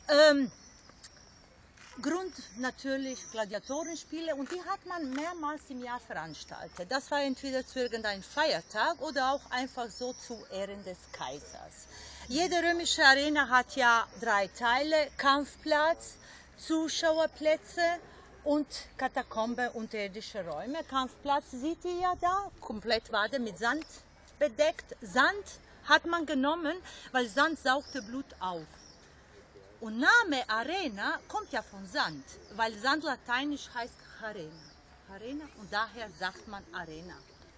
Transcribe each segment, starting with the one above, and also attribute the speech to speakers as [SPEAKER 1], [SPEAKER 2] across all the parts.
[SPEAKER 1] Grund natürlich Gladiatorenspiele und die hat man mehrmals im Jahr veranstaltet. Das war entweder zu irgendeinem Feiertag oder auch einfach so zu Ehren des Kaisers. Jede römische Arena hat ja 3 Teile: Kampfplatz, Zuschauerplätze und Katakombe, unterirdische Räume. Kampfplatz seht ihr ja da, komplett war der mit Sand bedeckt. Sand hat man genommen, weil Sand saugte Blut auf. Und Name Arena kommt ja von Sand, weil Sand lateinisch heißt Arena. Arena und daher sagt man Arena.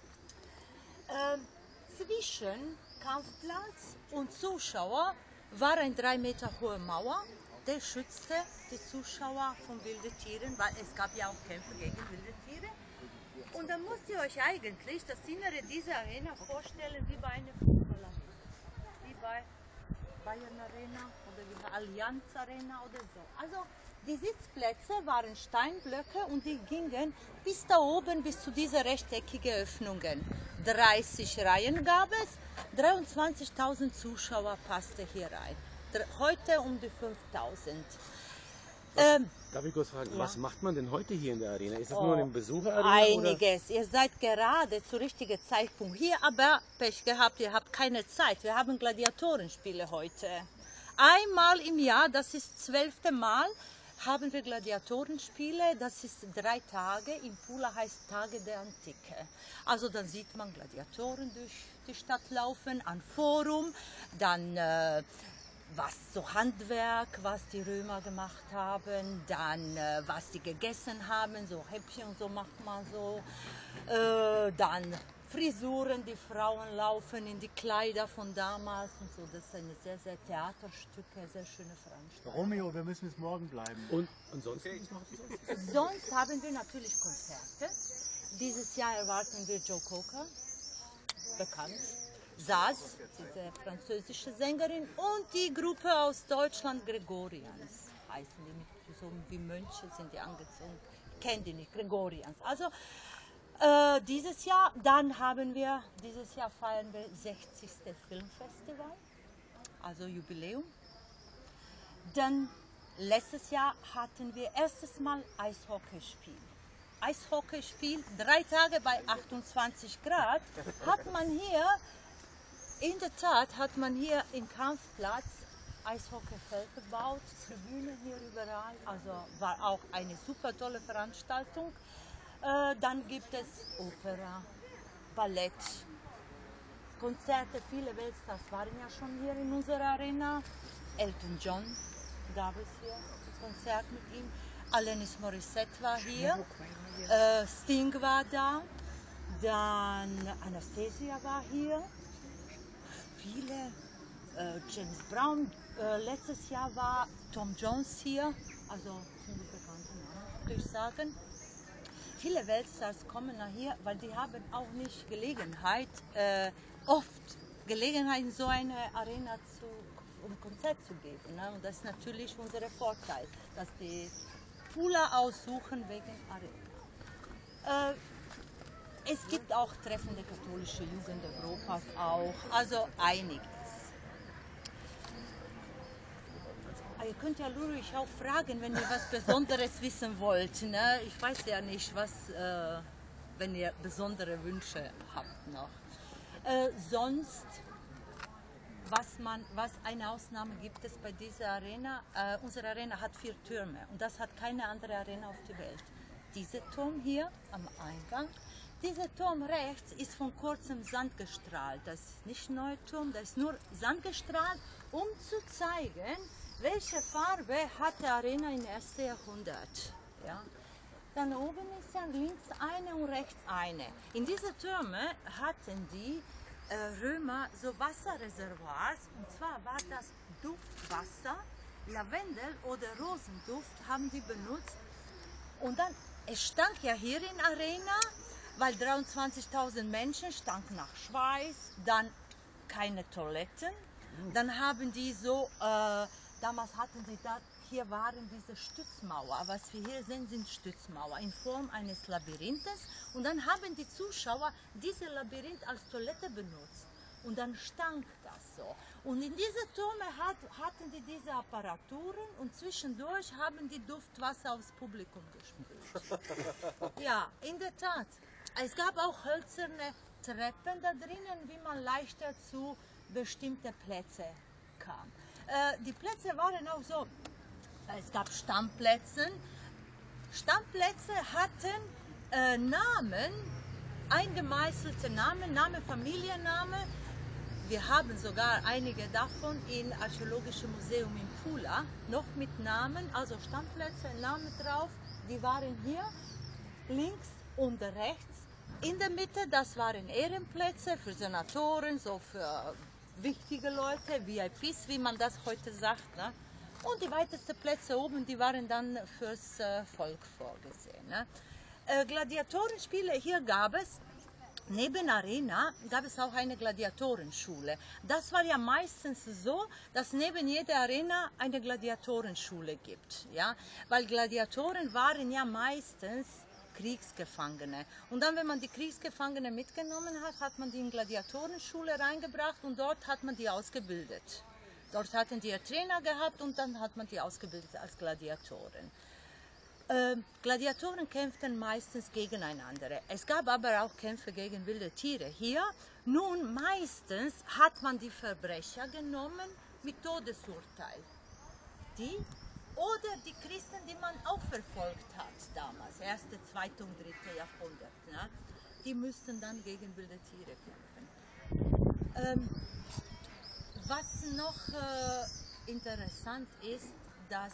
[SPEAKER 1] Zwischen Kampfplatz und Zuschauer war eine 3 Meter hohe Mauer, der schützte die Zuschauer von wilden Tieren, weil es gab ja auch Kämpfe gegen wilde Tiere. Und dann müsst ihr euch eigentlich das Innere dieser Arena vorstellen wie bei einer Fußballarena, wie bei Bayern Arena oder wie bei Allianz Arena oder so. Also die Sitzplätze waren Steinblöcke und die gingen bis da oben, bis zu dieser rechteckigen Öffnungen. 30 Reihen gab es, 23.000 Zuschauer passte hier rein. Heute um die 5.000.
[SPEAKER 2] Darf ich kurz fragen,
[SPEAKER 1] ja.
[SPEAKER 2] Was macht man denn heute hier in der Arena? Ist das nur eine Besucherarena?
[SPEAKER 1] Einiges. Oder? Ihr seid gerade zu richtigen Zeitpunkt hier, aber Pech gehabt, ihr habt keine Zeit. Wir haben Gladiatorenspiele heute. Einmal im Jahr, das ist 12. Mal, haben wir Gladiatorenspiele. Das ist 3 Tage. In Pula heißt Tage der Antike. Also dann sieht man Gladiatoren durch die Stadt laufen, an Forum, dann was so Handwerk, was die Römer gemacht haben, dann was die gegessen haben, so Häppchen, so macht man so, dann Frisuren, die Frauen laufen in die Kleider von damals und so. Das sind sehr, sehr Theaterstücke, sehr schöne Veranstaltungen.
[SPEAKER 3] Romeo, wir müssen bis morgen bleiben.
[SPEAKER 2] Und sonst?
[SPEAKER 1] Sonst haben wir natürlich Konzerte. Dieses Jahr erwarten wir Joe Cocker, bekannt. Saz, diese französische Sängerin, und die Gruppe aus Deutschland, Gregorians, heißen die, so wie Mönche sind die angezogen, kennen die nicht, Gregorians. Also dieses Jahr, dann haben wir, dieses Jahr feiern wir 60. Filmfestival, also Jubiläum. Dann letztes Jahr hatten wir erstes Mal Eishockeyspiel. Eishockeyspiel, 3 Tage bei 28 Grad, hat man hier, in der Tat hat man hier im Kampfplatz Eishockeyfeld gebaut, Tribünen hier überall, also war auch eine super tolle Veranstaltung. Dann gibt es Opera, Ballett, Konzerte, viele Weltstars waren ja schon hier in unserer Arena. Elton John gab es hier ein Konzert mit ihm, Alanis Morissette war hier, Sting war da, dann Anastasia war hier. Viele, James Brown, letztes Jahr war Tom Jones hier, also ziemlich bekannte Namen, würde ich sagen. Viele Weltstars kommen nach hier, weil die haben auch nicht Gelegenheit, in so eine Arena um Konzert zu geben. Ne? Und das ist natürlich unser Vorteil, dass die Pula aussuchen wegen Arena. Es gibt auch Treffen der katholischen Jugend Europas auch, also einiges. Ihr könnt ja ruhig auch fragen, wenn ihr was Besonderes wissen wollt. Ne? Ich weiß ja nicht, was, wenn ihr besondere Wünsche habt noch. Sonst, was eine Ausnahme gibt es bei dieser Arena, unsere Arena hat 4 Türme und das hat keine andere Arena auf der Welt. Dieser Turm hier am Eingang, dieser Turm rechts ist von kurzem Sand gestrahlt. Das ist nicht ein neuer Turm, das ist nur Sand gestrahlt, um zu zeigen, welche Farbe hat die Arena im 1. Jahrhundert. Ja? Dann oben ist ja links eine und rechts eine. In diese Türme hatten die Römer so Wasserreservoirs, und zwar war das Duftwasser, Lavendel oder Rosenduft haben die benutzt. Und dann, es stank ja hier in Arena, weil 23.000 Menschen stank nach Schweiß, dann keine Toiletten, dann haben die so, damals hatten sie da, hier waren diese Stützmauer, was wir hier sehen, sind Stützmauer in Form eines Labyrinthes und dann haben die Zuschauer diese Labyrinth als Toilette benutzt. Und dann stank das so. Und in diese Türme hatten die diese Apparaturen und zwischendurch haben die Duftwasser aufs Publikum gesprüht. Ja, in der Tat. Es gab auch hölzerne Treppen da drinnen, wie man leichter zu bestimmten Plätzen kam. Die Plätze waren auch so, es gab Stammplätze. Stammplätze hatten Namen, eingemeißelte Namen, Familienname. Wir haben sogar einige davon im Archäologischen Museum in Pula, noch mit Namen, also Stammplätze, Namen drauf. Die waren hier links und rechts. In der Mitte, das waren Ehrenplätze für Senatoren, so für wichtige Leute, VIPs, wie man das heute sagt. Ne? Und die weitesten Plätze oben, die waren dann fürs Volk vorgesehen. Ne? Gladiatorenspiele, hier gab es, neben Arena, gab es auch eine Gladiatorenschule. Das war ja meistens so, dass neben jeder Arena eine Gladiatorenschule gibt. Ja? Weil Gladiatoren waren ja meistens Kriegsgefangene. Und dann, wenn man die Kriegsgefangene mitgenommen hat, hat man die in Gladiatorenschule reingebracht und dort hat man die ausgebildet. Dort hatten die ihr Trainer gehabt und dann hat man die ausgebildet als Gladiatoren. Gladiatoren kämpften meistens gegeneinander. Es gab aber auch Kämpfe gegen wilde Tiere. Hier, nun meistens hat man die Verbrecher genommen mit Todesurteil. Die oder die Christen, die man auch verfolgt hat damals, 1., 2. und 3. Jahrhundert, ne? Die müssten dann gegen wilde Tiere kämpfen. Was noch interessant ist, dass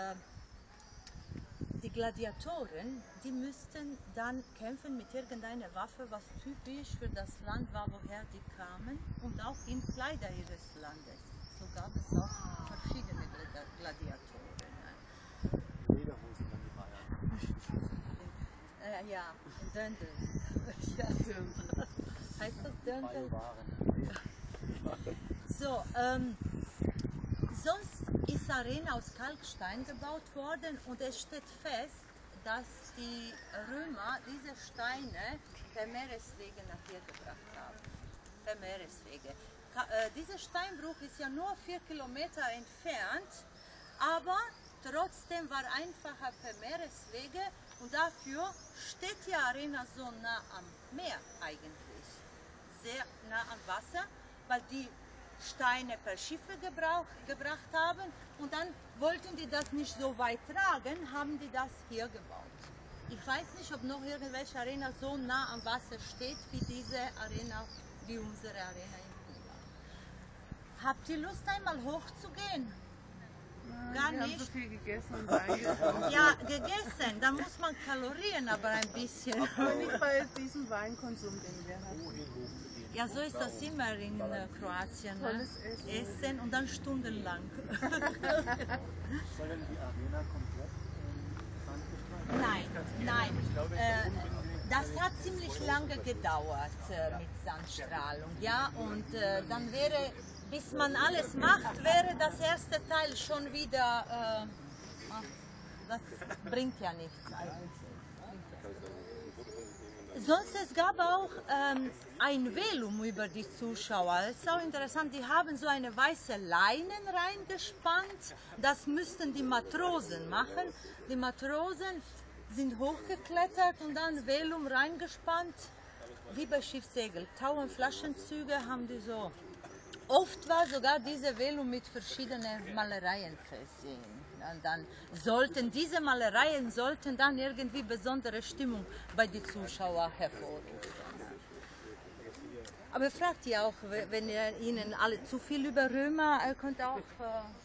[SPEAKER 1] die Gladiatoren, die müssten dann kämpfen mit irgendeiner Waffe, was typisch für das Land war, woher die kamen, und auch in Kleider ihres Landes. So gab es auch verschiedene Gladiatoren.
[SPEAKER 3] Lederhosen dann die Bayern.
[SPEAKER 1] Ja, Dirndl. Ja. Heißt das Dirndl? So, sonst ist Arena aus Kalkstein gebaut worden und es steht fest, dass die Römer diese Steine per Meereswege nach hier gebracht haben. Per Meereswege. Dieser Steinbruch ist ja nur 4 Kilometer entfernt, aber trotzdem war einfacher per Meereswege und dafür steht die Arena so nah am Meer eigentlich. Sehr nah am Wasser, weil die Steine per Schiffe gebracht haben und dann wollten die das nicht so weit tragen, haben die das hier gebaut. Ich weiß nicht, ob noch irgendwelche Arena so nah am Wasser steht wie diese Arena, wie unsere Arena in Pula. Habt ihr Lust einmal hochzugehen? Gar
[SPEAKER 4] Wir haben
[SPEAKER 1] nicht.
[SPEAKER 4] so viel gegessen und eingeschlafen.
[SPEAKER 1] Ja, gegessen, da muss man Kalorien aber ein bisschen.
[SPEAKER 4] Aber nicht bei diesem Weinkonsum, den wir hatten.
[SPEAKER 1] Ja, so ist das immer in Kroatien. Ne?
[SPEAKER 4] Tolles Essen.
[SPEAKER 1] Essen und dann stundenlang.
[SPEAKER 3] Soll denn die Arena komplett brandgefallen?
[SPEAKER 1] Nein. Das hat ziemlich lange gedauert mit Sandstrahlung. Ja? Und dann wäre, bis man alles macht, wäre das erste Teil schon wieder, das bringt ja nichts eigentlich. Sonst es gab auch ein Velum über die Zuschauer. Das ist auch interessant, die haben so eine weiße Leinen reingespannt. Das müssten die Matrosen machen. Die Matrosen sind hochgeklettert und dann Velum reingespannt, wie bei Schiffssegel. Tau- und Flaschenzüge haben die so. Oft war sogar diese Velum mit verschiedenen Malereien versehen. Und dann diese Malereien sollten dann irgendwie besondere Stimmung bei den Zuschauern hervorrufen. Aber fragt ihr auch, wenn ihr ihnen alle zu viel über Römer, könnt ihr auch